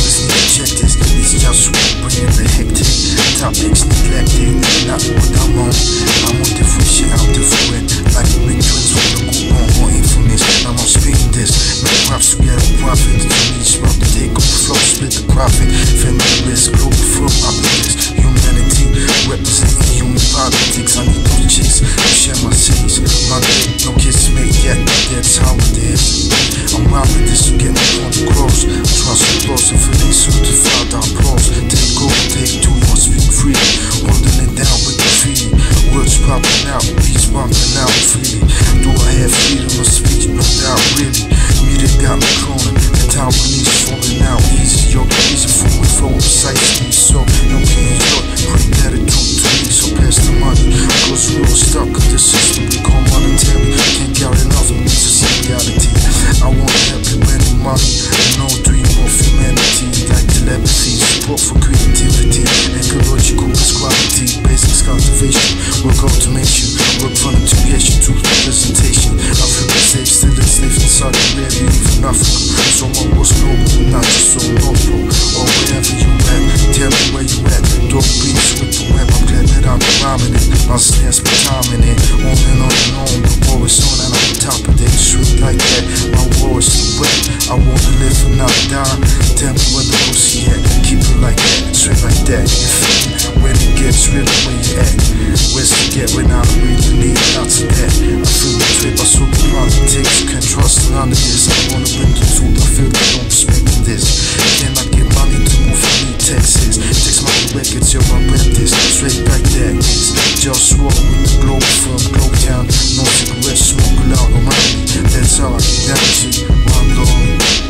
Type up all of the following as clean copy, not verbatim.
Listen to check this. These JustWar bringing the hectic. Topics neglected, not what I'm on. I'm on different shit, I'm different. Like big twins with the coupon, more infamous. I'm on speaking this. Make props together, profit. To me, smoke the takeover flow, split the profit. Family risk, Globalfirm happiness. Humanity, representing human politics. I need those chicks to share my cities. My dick, no kiss made yet, that's how it is. I'm robbing this to get me on the cross. Trust the boss, if it ain't certified, I'll pause. Take over, take two, you must speak free. Holding it down with the feeling. Words popping out, beats bumping out freely. Do I have freedom of speech? No doubt, really. Media got me cloning. The town police falling out easy. Yo, easy for me, flow precisely. So, no king yo, bring attitude to me. So pass the money. Cause we're all stuck in the system we call monetary. Can't count enough of me to see reality. I want help you spending money. No dream of humanity. Like telepathy, support for creativity. Ecological is quality. Basics cultivation. Work automation. Work for integration. Truth representation. Africa safe, still enslaved in Saudi Arabia, even Africa. So my was global, not just so local. Or wherever you at, tell me where you at. Dope beats with the web, I'm glad that I'm rhyming it. My stance be timing it. On and on, the war is on and I'm on top of it. Straight like that, my war is too wet. I wanna live and not die. Tell me where the pussy at. Keep it like that, straight like that. You feel me? When it gets real, where you at? Where's the get when I don't really need lots of that? I feel betrayed by super politics. Can't trust none of this. I wanna bring the truth. I feel they don't respect this. Can I get money to move from me, Texas? Text my records, yo, I rep this. Straight like that is JustWar with the Globalfirm, Globetown. No cigarettes, smoke loud around me. That's how I get down to one Lord.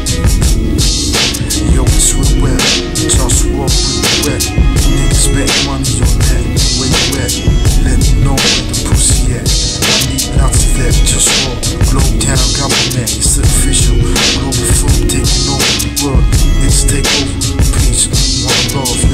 Yo, it's real wet. JustWar with the wet. Niggas bet money on that. Where you at? Let me know where the pussy at. I need lots of that. JustWar, Globetown, government. It's official. Globalfirm taking over the world. It's takeover. Peace. One love.